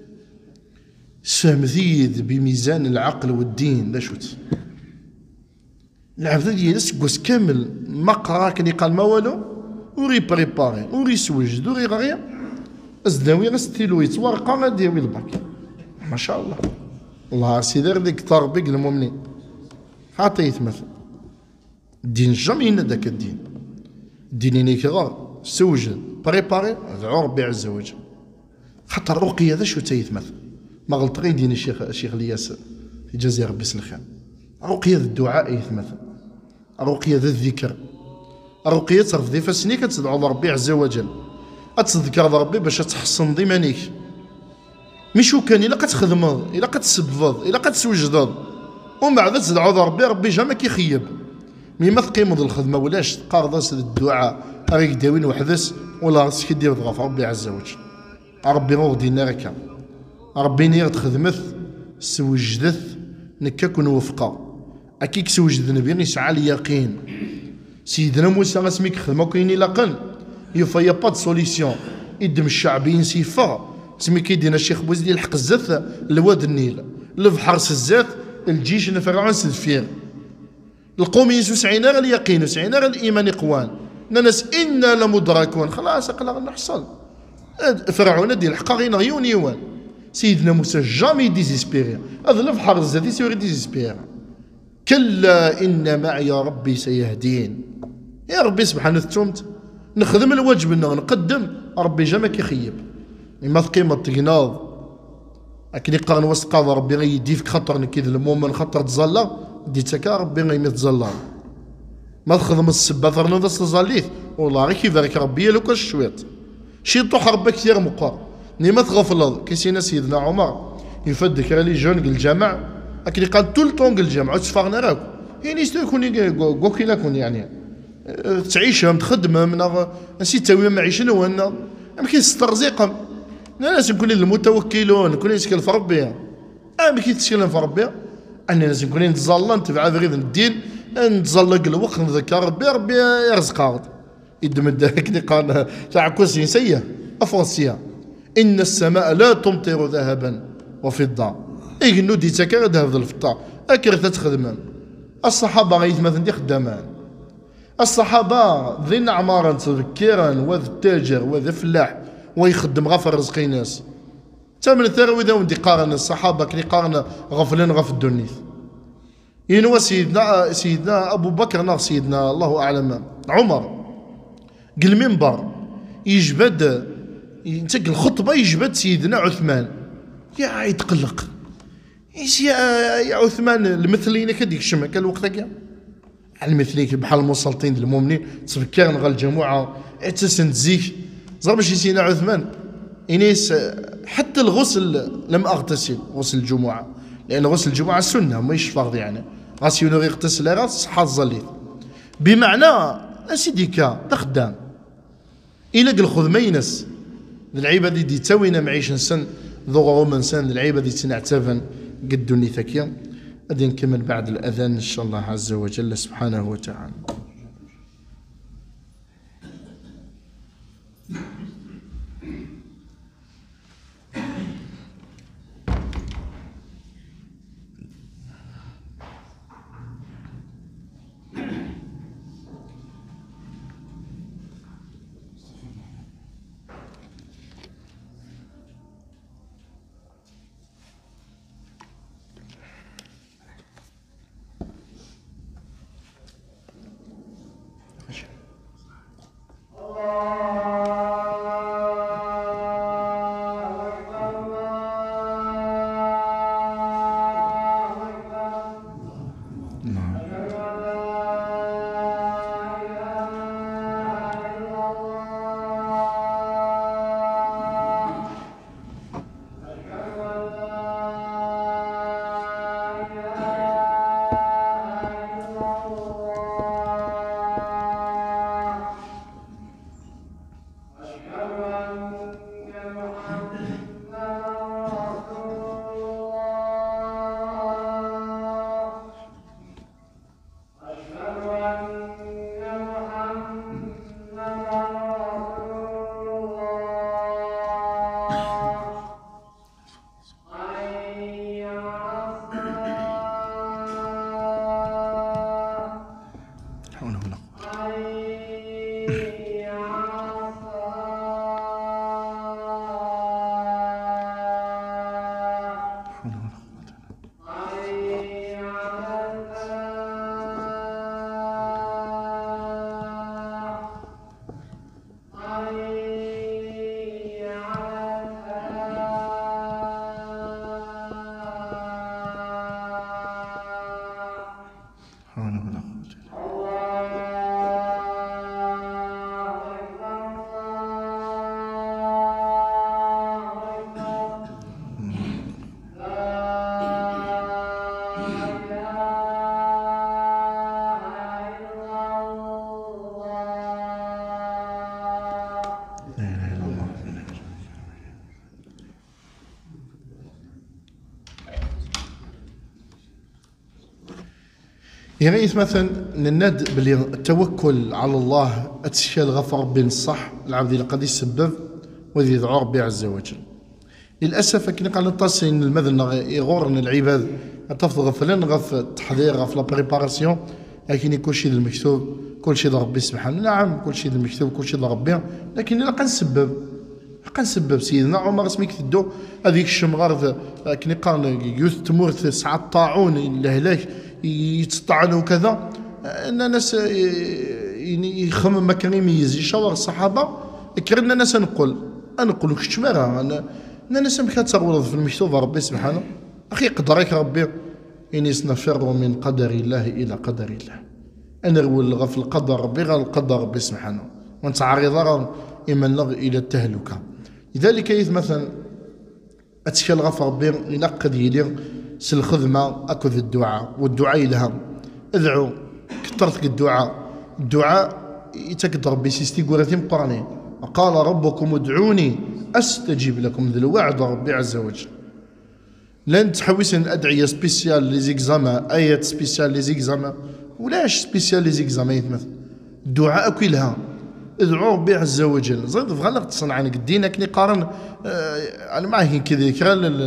سامثيد بميزان العقل والدين دا شوت العبد ديال سكوس كامل ما قرا كني قال ما والو وري بريباري وري سوجد وري غير ازداوي غستيلو يتورقا ديال الباك ما شاء الله الله سيدي ديك تربيك المؤمنين حتى يتمثل الدين جامي داك الدين نيك غار سوجد بريباري ادعو ربي عز وجل خاطر الرقيه هذا شو تيتمثل ما غلط غير دين الشيخ الياس يجازي ربي الخير الرقيه الدعاء يتمثل الرقيه الذكر الرقيه تصرف دي فاسني كتدعو ربي عز وجل اتذكر ربي باش تحصن ضمانيك مشو كان الا كتخدم الا كتسبض الا كتسوجد ومن بعد تدعو ربي جا ما كيخيب مي ما تقيمض الخدمه ولاش قارض الدعاء غير داوين وحدث ولا راسك دير ضغط ربي عز وجل ربي غودي نارك ربي نير تخدمت سوجدت نكاك ونوفقا اكيك سوجد نبي يسعى اليقين سيدنا موسى اسميك خدمه كاين لاقن يا با دو سوليسيون يدم الشعبيين سيفا سمي كيدينا الشيخ بوزيد يلحق الزث لواد النيل البحر سزات الجيش فرعون سدفير القوم يسعينا غير اليقين وسعينا غير الايمان قوان ناس انا لمدركون خلاص اقلا نحصل فرعون ديال الحق غير غيون يوان سيدنا موسى جامي ديزيسبيري هذا البحر الزاتي سيوري ديزيسبيري كلا ان معي ربي سيهدين يا ربي سبحانه التومت نخدم الواجب نقدم ربي جا ما كيخيب ما قيمة تقناض لكن قارن وسط قاضي ربي غيدي فيك خطر نكيد المؤمن خطر تزلا ديتك ربي غيميت تزلا ما تخدم السبه ثرنا ذا تزاليت والله غير كيفارك ربي لو كاش شويط شي طوح ربي كثير مقار نيما تغفل كيسينا سيدنا عمر يفدك رالي جون الجامع لكن قال طول طونق الجامع تفاغنا راكو يعني يكون كوكيلا كون يعني تعيشهم تخدمهم نسيت تاوي معيشه وانا ما كاين الترزيق لازم نكون المتوكلون نكون يتكلم في ربي ما كيتكلم في ربي انا لازم نكون نتزلى نتبع غير الدين نتزلق الوقت نذكر ربي يرزقها يدمد كي قال تاع كوسي سيه افونسيا ان السماء لا تمطر ذهبا وفضه اي نودي تكا ذهب الفضه اكر تخدم الصحابه غيث مثلا دي خدامان الصحابه ذين عمارا تذكيرا وذ التاجر وذ فلاح ويخدم غف رزق ناس تامن الثروي ذا وندي قارن الصحابه كي قارن غفلين غف الدنيا ينوى سيدنا ابو بكر نار سيدنا الله اعلم عمر قل المنبر يجبد ينتقل الخطبه يجبد سيدنا عثمان يا يتقلق يا عثمان المثلين كديك الشمع كان الوقت كاع المثلين بحال المسلطين المؤمنين تفكرنا غير الجماعه اتسنت زيك زرب باش سيدنا عثمان انيس حتى الغسل لم اغتسل غسل الجمعه لان غسل الجمعه سنه ماشي فرض يعني غاسي غير يغتسل راس صحه الزليل بمعنى اسيدي كا تخدام الى قال خذ مينس العباده دي تاوينا معيش نسن ذو من سن العباده دي تنعتفن قدوني ثكيا غادي نكمل بعد الاذان ان شاء الله عز وجل سبحانه وتعالى. يعني مثلا نناد بلي التوكل على الله اتشكى الغفر بين الصح العبد اللي قد يسبب وذي يدعو ربي عز وجل. للاسف كي قال الطاسين المذن يغورن العباد تفضل غفلين غف التحضير غف لا بريباراسيون لكن كل شيء المكتوب كل شيء ربي سبحانه نعم كل شيء المكتوب كل شيء ربي لكن لا قنسبب سيدنا عمر سميك تدو هذيك الشمغار كي قال يوث تمورث ساعه الطاعون الهلاك يتطعنوا وكذا ان الناس يخمم ما كان يميز يشاور الصحابه كرنا ناس نقول لك شماره أنا سمكها تغوض في المكتوب ربي سبحانه أخي قدرك ربي إني سنفر من قدر الله إلى قدر الله. أنا نقول في القدر ربي غير القدر ربي سبحانه ونتعرض إما نلغ إلى التهلكة. لذلك مثلا أتكلم غف ربي ينقد يدير الخدمة أكو الدعاء، والدعاء يلهم ادعوا كثرتك الدعاء يتقدر ربي سيستي قراتين قرانين قال ربكم ادعوني أستجيب لكم، ذا الوعد ربي عز وجل. لن تحوس أدعية سبيسيال لي زيكزامان، آيات سبيسيال لي زيكزامان، ولاش سبيسيال لي زيكزامان يتمثل الدعاء كلها ادعوا ربي عز وجل. زيد فغالا تصنع عنك الدين كني قارن انا معاه كذلك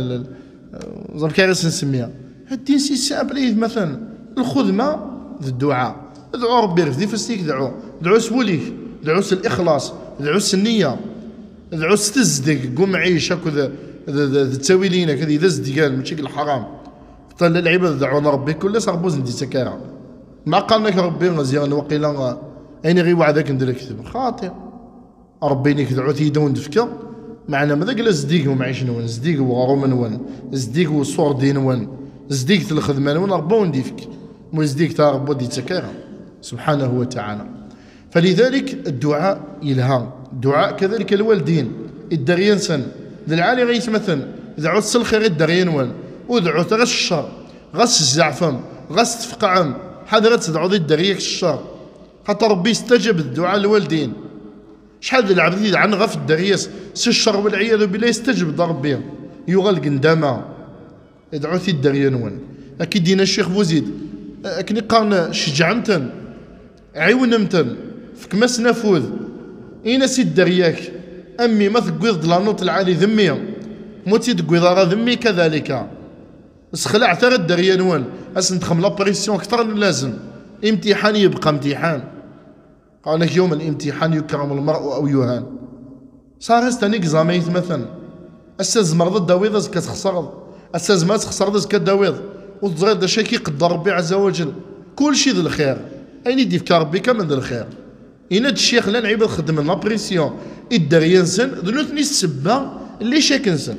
زعما كيغيس نسميها الدين سي سامبل. مثلا الخدمه الدعاء ادعوا ربي غير فاستيك دعوا سوليك، دعوا الاخلاص، دعوا النيه، دعوا التصديق قوم عيش هكذا تساوي لينا كذا اذا زدقال ماشي الحرام طال العباد دعونا ربي كل صربوز ندي سكاره ما قال لك ربي مزيان وقيلا أين غير وعدك ندير كتب خاطئ ربي نيك دعوتي يدون دفكا معنا ماذا قال زديق وما عيش نون زديق وغارو من ون زديق وصور دين ون زديق الخدمه ون ربو نديفك مو زديق تاع ربو دي تكاها سبحانه وتعالى. فلذلك الدعاء يلهم، الدعاء كذلك الوالدين الدريان سن ذا العالي غيث مثلا دعوت السلخ غير الدريان ون ودعوت غس الشر غس الزعفم غس تفقعم حذرت تدعو ذي الدريك الشر حتى ربي استجب الدعاء الوالدين. شحال العبد يدعن غف الدريس سي الشر والعياذ بالله يستجب ربي يغلق ندامه يدعو في الدريان ون. اكيد دينا الشيخ بوزيد اكني قارن شجعمتن عيونمتن فكماس نفوذ اين سي الدرياك امي ما تقويض لانوط العالي ذمي موتي تقويض راه ذمي كذلك سخلع ترى الدريان ون اس ندخل لابريسيون اكثر من اللازم. امتحان يبقى امتحان قال لك يوم الامتحان يكرم المرء او يهان. صار هستنيك زاميت مثلا استاذ مرض الداويض كتخسر استاذ ما تخسر كداويض وتزغير دا شي كيقدر ربي عز وجل كل شيء ذا الخير اين يديك ربي كامل ذا الخير. إن الشيخ لا نعيب خدم لابريسيون الدريان سن ذنوثني السبه اللي شاكن سن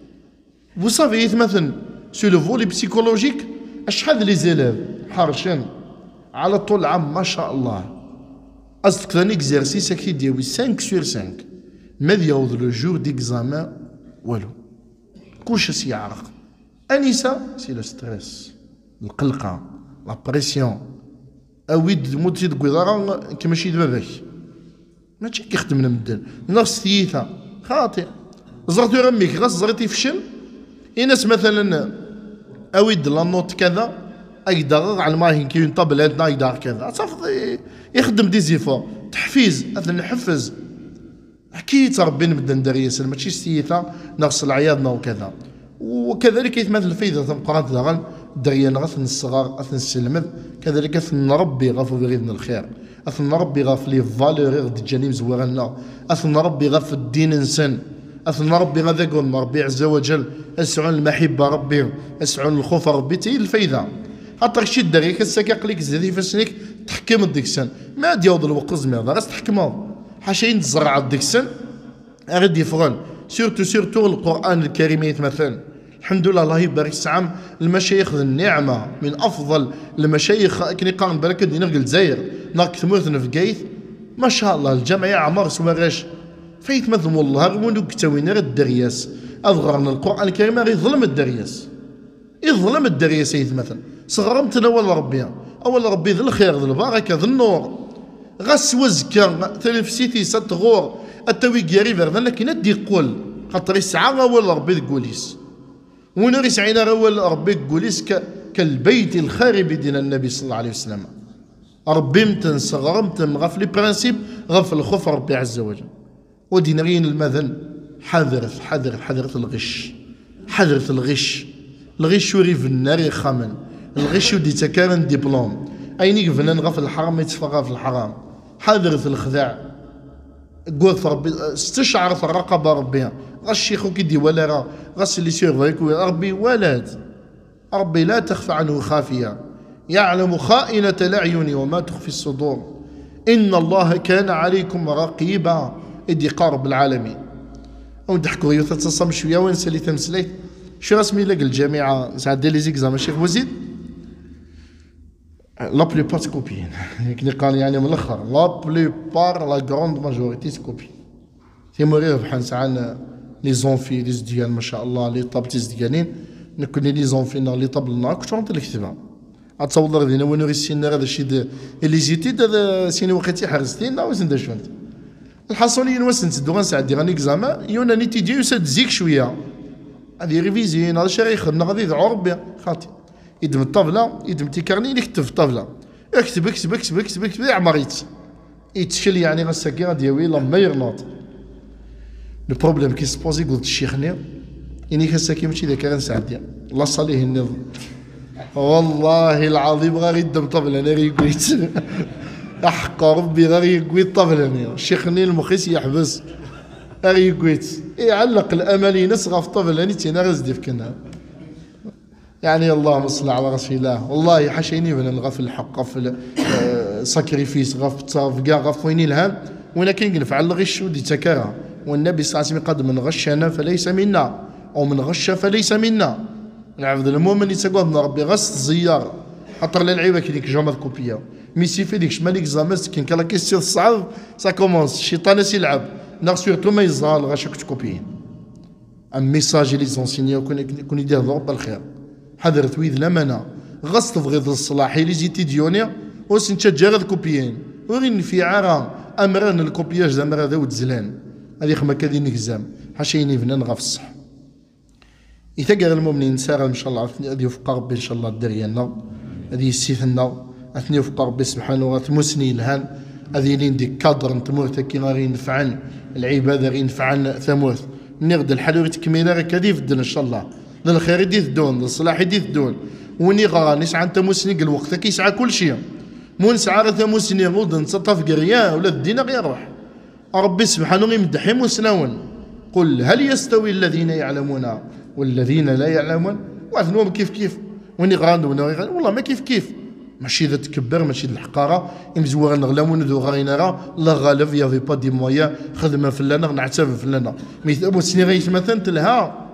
وصافي مثلا سو لو فولي بسيكولوجيك شحال لي زيلاف حارشين على طول العام ما شاء الله. أصدق ثاني اكزارسيس كي ديوي 5 sur 5 ما دياوض لو جور ديكزامان والو كلشي سيعرق. أنسة سي لو ستريس القلقة لا بريسيون أويد موتي تقوي كيما شي دباباك ماشي كيخدم المدن نفس ثيثة خاطئ زرتو رميك غاس زرتي فشل الناس مثلا أويد لا نوت كذا ايدار على الماهين كي ينطبل عندنا ايدار كذا صافي يخدم دي زيفور تحفيز اثن نحفز حكيت ربي نبدا ندريس ماشي سيثه نغسل عياضنا وكذا. وكذلك يتمثل الفايده ثم قرات دغن دريان غثن الصغار اثن السلمذ كذلك اثن ربي غف بغيثنا الخير اثن ربي غف لي فالور غد الجنيم زوارنا اثن ربي غف الدين انسان اثن ربي غذا قول ربي عز وجل اسعون المحبه ربي اسعون الخوف ربي تي الفايده خاطر شي دريك السكاق ليك زادي فاسنيك تحكم الدكسن ما ديوض الوقت زمير غاس تحكمو حاشين تزرع الدكسن غادي يفغن سورتو القران الكريم يتمثل الحمد لله الله يبارك سعام المشايخ النعمه من افضل المشايخ كني قارن بركه دينا في الجزائر ناك ثمرتنا في قيث ما شاء الله الجمعيه عمر سواغاش فايت مثل والله غونو كتاوينا الدرياس اظهرنا القران الكريم غير ظلم الدرياس يظلم الدرياس يتمثل صغرمت اول ربي اول ربي ذا الخير ذا البركه ذا النور غاس وزكا تلفسيتي ست غور التوي كياري فير لكن ندي قول خاطر يسعى اول ربي كوليس ونوري سعينا اول ربي كوليس كالبيت الخارب دين النبي صلى الله عليه وسلم. ربي متن صغرمتن غف لي برانسيب غف الخوف ربي عز وجل ودينارين المذن حذر الغش حذر الغش الغش يوري في النار يخامن الغش ودي تكارن دبلوم اينيك فنان غف الحرام يتفقى في الحرام حذر الخداع قول ربي استشعر الرقبه ربي الشيخ كيدي ولا راه غاس اللي سيرفيك ربي ولد ربي لا تخفى عنه خافيه يعلم خائنة الأعين وما تخفي الصدور إن الله كان عليكم رقيبا إدي قارب العالمين. او نضحكوا غير تتصم شويه ونسالي تمسليت شو رسمي لك الجامعه ساعات دير لي زيكزام الشيخ وزيد لا بليبار تكوبيين كي قال يعني من الاخر لا بليبار لا غروند ماجوريتي تكوبي تيموري بحال ساعات لي زونفي لي ديال ما شاء الله لي طابتيز ديالين نكون لي زونفي لي طاب لنا كنت نطلع الكتابه اتصور دينا ونوريسينا هذا الشيء لي زيتيد هذا سيني وقتي حرستين لا وزن داشونت الحصولين وسنت دو غنسعد دي غني اكزامان يونا نيتي دي يسد زيك شويه هذه ريفيزين هذا الشيء يخدم غادي يدعو ربي خاطي يدم الطابله يدم تيكارني اللي يكتب في الطابله اكتب اكتب اكتب اكتب اكتب يعمر يتشل يعني غساكي غادي يوي لا ميور نوت لو بروبليم كي سبوزي قلت الشيخني اني كساكي ماشي ذاك غنسعد الله صاليه النظام والله العظيم غير يدم طابله انا غير قلت احق ربي غير يقوي الطابله الشيخني المخيس يحبس غير قلت يعلق الامل نصغى في الطابله نيتي انا غزدي فكنا يعني اللهم صل على رسول الله والله حاشيني بنا نغا في الحق في ساكريفيس غا في كاع غا في وين الهام وانا كنقلف على الغش ودي تكرها والنبي صلى الله عليه وسلم قال من غشنا فليس منا او من غش فليس منا العبد المؤمن يتقوى ربي غس زيار خاطر للعيبه كي ديك جامد كوبيه ميسي في ديك مالك زامس كاين كلا كيستير الصعب سا كومونس الشيطان يلعب ناق سورتو ما يزال غاشك تكوبي ام ميساج لي زونسينيو كون يدير ضرب الخير حذر تويد لمنا غص تبغيض الصلاح اللي جيتي ديونيا وسنت جارد كوبيين وغين في عرا امران الكوبياج زعما هذا وتزلان هذه خما كادي نكزام حاشيني فنان غا في الصح يتقر المؤمنين سار ان شاء الله هذه يوفق ربي ان شاء الله ديالنا هذه يسيثنا اثني يوفق ربي سبحانه وتعالى مسني الهان هذه لين ديك كادر نتمورت كي غادي ينفعن العباده غير ينفعن ثموث نغد الحلول تكميله كذي في ان شاء الله للخير يدي الدون للصلاح يدي الدون وني غا نسعى انت مسني الوقت كيسعى كل شيء مو نسعى غير مسني غود نتصطف قريان ولا الدين غير روح ربي سبحانه يمدحهم وسناون قل هل يستوي الذين يعلمون والذين لا يعلمون وعثنوهم كيف كيف وني غاند والله ما كيف كيف ماشي ذا تكبر ماشي ذا الحقاره يمزوغ نغلامون ذو غاينا لا غالب يافي با دي مويا خدمه فلانا نعترف فلانا مي سني غيث مثلا تلها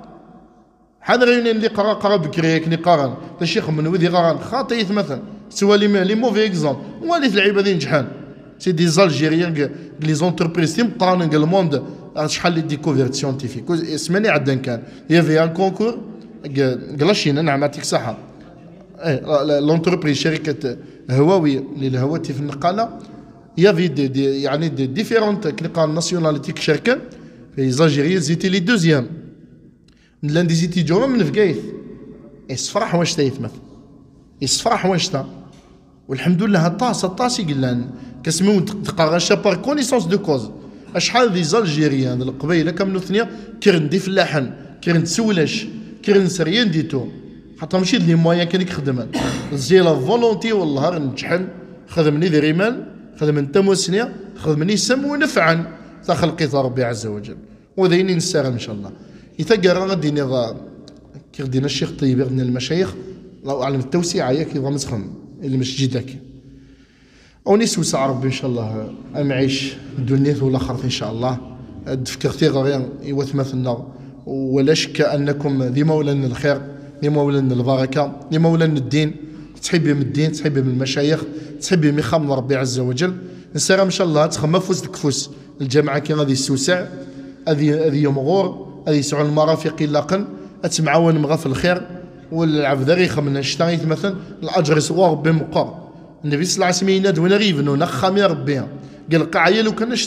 هذا غير اللي قرا بكري كني قرا الشيخ من وذي قرا خاطيت مثلا سوا لي موفي اكزومبل وليت اللعيبه ذي نجحان سي دي زالجيريان لي زونتربريز تيم قارن الموند شحال لي ديكوفيرت سيونتيفيك اسمني عدن كان يافي ان كونكور قلاشين نعم يعطيك صحه لونتربريز شركه هواوي اللي الهواتف في النقاله يافي دي يعني دي ديفيرونت كنقال ناسيوناليتي شركه في زالجيريان زيتي لي دوزيام من لاندي زيتي جوما من فكايث يصفرح واش تيثمث يصفرح واش تا والحمد لله الطاس يقلان كسمو تقراش بار كونيسونس دو كوز اشحال دي زالجيريان القبيله كاملو ثنيا كيرن دي فلاحن كيرن تسولش كيرن سريان ديتو حتى ماشي لي مويا كان يخدم زيلا فولونتي والله نجحن خدمني ذي ريمال خدم انت موسنيا خدمني سم ونفعا تخلقي ربي عز وجل وذيني نسار ان شاء الله يتقرا غادي نغا كي غدينا الشيخ طيب من المشايخ الله اعلم التوسعه ياك يبغى مسخن اللي مش جدك او نسوسع ربي ان شاء الله امعيش الدنيا والاخره ان شاء الله تفكرتي غير يوثمثنا ولا شك انكم ذي مولانا الخير ذي مولانا البركه ذي مولانا الدين تحبي من الدين تحبي من المشايخ تحبي من خام ربي عز وجل نسير ان شاء الله تخمم فوز الكفوس الجامعه كي غادي يسوسع هذه يوم غور هذه يسعوا المرافق لاقن اتمعاون مغا في الخير والعبد غير خمنا نشتغيت مثلا الاجر يصغر ربي مقر النبي صلى الله عليه وسلم يناد ونغيفنو نخام يا ربي قال قاعيه لو كان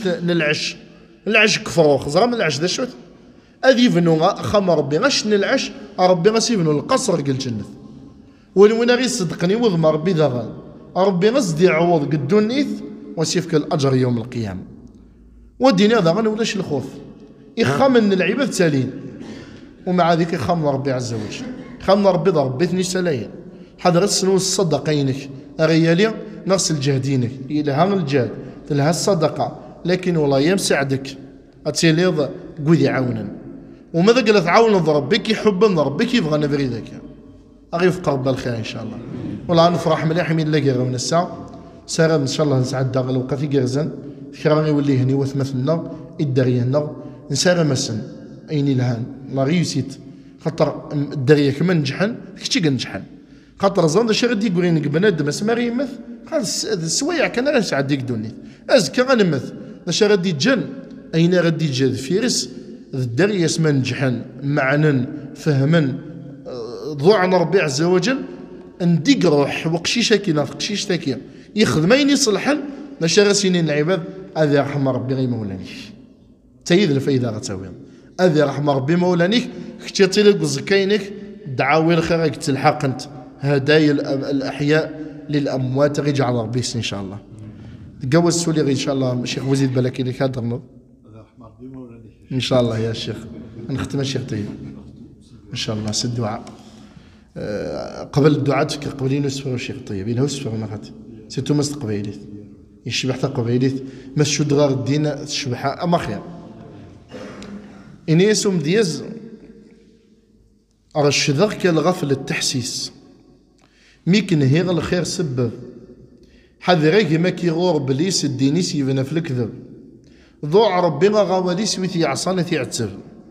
نلعش كفروخ زرا من العش ذا شوت هذه يفنو خام ربي غاش نلعش ربي غاسيفنو القصر قال جنة وين غير صدقني وضم ربي ذا ربي غزدي عوض قدونيث وسيفك الاجر يوم القيامه ودينا هذا غنولاش الخوف يخمن العباد تالين ومع ذلك يخمن ربي عز وجل خمن ربي ضرب بثني سلايا حضر السنو الصدقينك ريالي نغسل جهدينك إلها الجهد تلها الصدقة لكن والله يمساعدك أتسيليض قوذي عونا وماذا قال تعاون ربك يحب ربك يبغى نبري ذاك أغيف قرب الخير إن شاء الله والله نفرح مليح من لاقي من الساعة سارة إن شاء الله نسعد داغ الوقت يقرزن كرامي يولي هني وثمثنا الدغينا نسارة مسن أين الهان لا ريوسيت خاطر الدريه كما نجحن كشتي كنجحن خاطر زون داك غادي يقول لك بنادم اسما غيمث خلاص السوايع كان راه سعد ديك دوني ازكى غنمث باش غادي تجن اين غادي تجاد فيرس الدريه اسما نجحن معنا فهما ضوعنا ربي عز وجل نديك روح وقشيشه كينا قشيش تاكي يخدم اين يصلحن باش غاسينين العباد هذا رحم ربي غير مولانيك تايد الفايده غتاوي هذا رحم ربي مولانيك كتير لك زكاينك دعاوي الخير راك تلحق انت هدايا الاحياء للاموات غيجعل ربي ان شاء الله تجاوز سولي غير ان شاء الله الشيخ وزيد بلاكي لك هذا النور ان شاء الله يا شيخ نختم الشيخ طيب ان شاء الله سد الدعاء قبل الدعاء تفكر قبل نسفر الشيخ طيب ينهو سفر ما خاطي سيتو مست قبيليت يشبح حتى قبيليت مسشو دغار الدين تشبح اما خير اني اسم دياز أرشدك كالغفل التحسيس ميكن هيغ الخير سبب حذريك ما كيغور بليس الدينيس يبنى في الكذب ضوع ربنا غواليس ويثي عصانة يعتب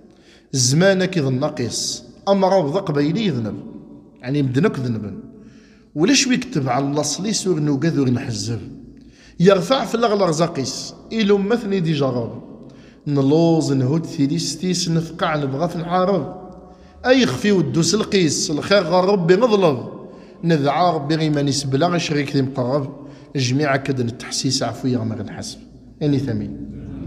زمانك كذ النقيس أما راه قبيلي يذنب يعني مدنك ذنبا وليش ويكتب على الأصلي سور نوقذ نحزب يرفع في الأغلى رزاقيس إلو مثني دي جراب نلوز نهود ثيليستيس نفقع نبغى في العرب أي خفي ودوس القيس الخير غير ربي نظلم نذعى ربي غير ما نسبلا غير شريك ذي مقرب جميع كذا التحسيس عفوية ما غنحسب يعني ثمين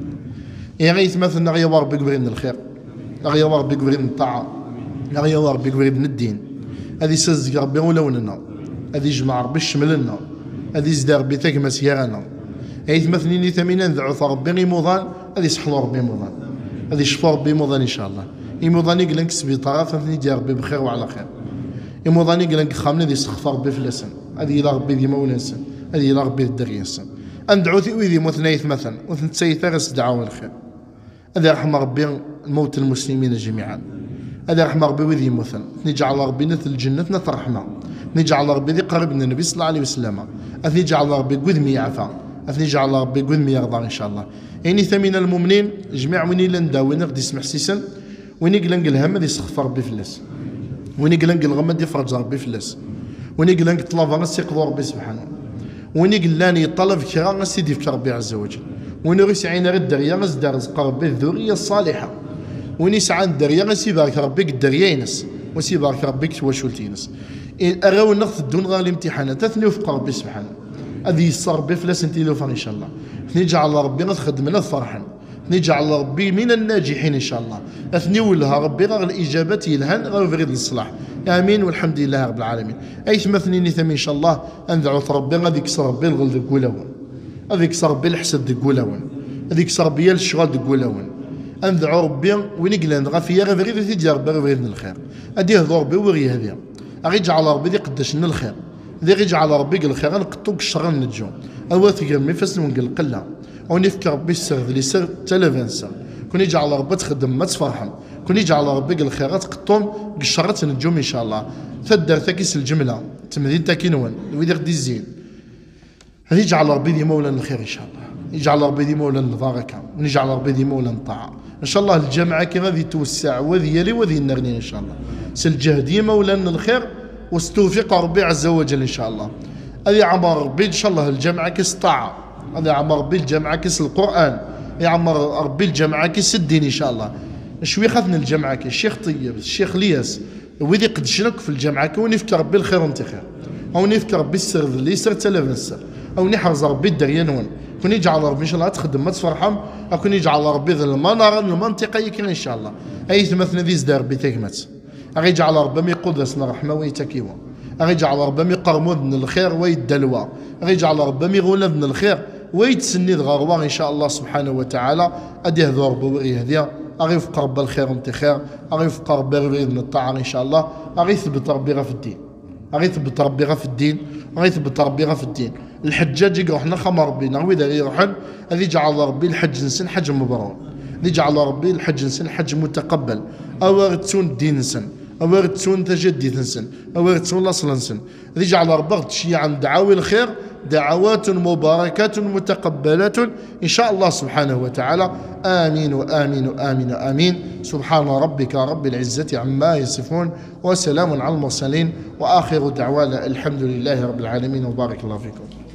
يا غيث مثلا غير ربي قبري من الخير غير ربي قبري من الطاعة غير ربي قبري من الدين هذه سزق ربي ولوننا هذه يجمع ربي شملنا هذه يزدى ربي تاكما سيارنا غيث مثلا ثمين نذعث ربي غير موضان هذه يسحلو ربي موضان هذه يشفى ربي موضان إن شاء الله يموضاني قلنك سبيطارة ثاني ديال ربي بخير وعلى خير يموضاني قلنك خامنة دي استغفر ربي في الاسم هذه إلى ربي ديما ولاسن هذه إلى ربي الدرية السن أندعو ويدي مثنيث مثلا وثنتسيث غس دعوة الخير هذا رحمة ربي موت المسلمين جميعا هذا رحمة ربي ويدي مثلا نجعل ربي نثل الجنة نث رحمة نجعل ربي ذي قريب من النبي صلى الله عليه وسلم نجعل ربي قدمي يعفى نجعل ربي قدمي يرضى إن شاء الله يعني ثمين المؤمنين جميع وين إلا نداوين غدي يسمح سيسن وين يقلنق الهم هذا يستغفر ربي فلاس وين يقلنق الغم يفرج ربي فلاس وين يقلنق طلب يقضوا ربي سبحانه وين يقلاني يطلب كرا سيدي في ربي عز وجل وين يغيس عين غير الدريه غزد رزق ربي الذريه الصالحه وين يسعى الدريه غسيبارك ربي الدريه ينس وسيبارك ربي كواشولتينس اراو نغث الدون غير الامتحانات ثني وفق ربي سبحانه هذه يصار ربي فلاس انت لوفا ان شاء الله نجعل ربي نخدم لنا فرحا نجعل ربي من الناجحين ان شاء الله اثني ولها ربي غير الاجابات يلهن غير في غير الصلاح امين والحمد لله رب العالمين اي ثمثني ثمين ان شاء الله اندعو ربي غادي يكسر ربي الغل ديك ولاون غادي يكسر ربي الحسد ديك ولاون غادي يكسر ربي الشغل ديك ولاون اندعو ربي وين يقلان غا فيا غير غير تيجي ربي غير الخير غادي يهضر ربي وغي هذه غادي يجعل ربي يقدش لنا الخير غادي يجعل ربي الخير غنقطوك الشر نجو اواتك مي فاس ونقل قله ونفكر ربي السر اللي سر تلفانسا كون يجعل ربي تخدم ما تفرحم كون يجعل ربي الخيرات قطوم قشرات نجوم ان شاء الله تدار تاكيس الجمله تمدين تاكينون ويدي غدي الزين هذه يجعل ربي دي مولانا الخير ان شاء الله يجعل ربي دي مولانا البركه ونجعل ربي دي مولانا الطاعه ان شاء الله الجامعه كي غادي توسع وذي يلي وذي النغني ان شاء الله سالجهد ديما مولانا الخير واستوفق ربي عز وجل ان شاء الله هذه عمر ربي ان شاء الله الجامعه كيس الطاعه هذا عمر ربي الجامعه كيس القران يعمر ربي الجامعه كيس الدين ان شاء الله شوي خاطنا الجامعه كي الشيخ طيب الشيخ لياس ويدي قد شنك في الجامعه كي ونفكر ربي الخير وانت خير او نفكر ربي السر اللي يسر تلف السر او نحرز ربي الدريان كون يجعل ربي ان شاء الله تخدم ما تفرحم او كون يجعل ربي ذا المنار المنطقه يكون ان شاء الله اي ثمثنا ذي زدار ربي تكمت اغي يجعل ربي ما يقدسنا رحمه ويتكيوا اغي يجعل ربي ما يقرمود من الخير ويدلوا اغي يجعل ربي ما يغول من الخير ويتسني غروار ان شاء الله سبحانه وتعالى ادي هذا ربي وغي هذيا اغي يفق ربي الخير وانت خير اغي يفق ربي غير من الطاعه ان شاء الله اغي يثبت ربي غير في الدين اغي يثبت ربي غير في الدين اغي يثبت ربي غير في الدين الحجاج يروحنا خمر ربينا ويدا يروحن هذي جعل ربي الحج نسن حج مبرور هذي جعل ربي الحج نسن حج متقبل او تسون الدين نسن او تسون تجديد نسن او تسون الاصل نسن هذي جعل ربي تشيع عن دعاوي الخير دعوات مباركات متقبلات إن شاء الله سبحانه وتعالى. آمين وآمين وآمين وآمين. سبحان ربك رب العزة عما يصفون وسلام على المرسلين وآخر دعوانا الحمد لله رب العالمين وبارك الله فيكم.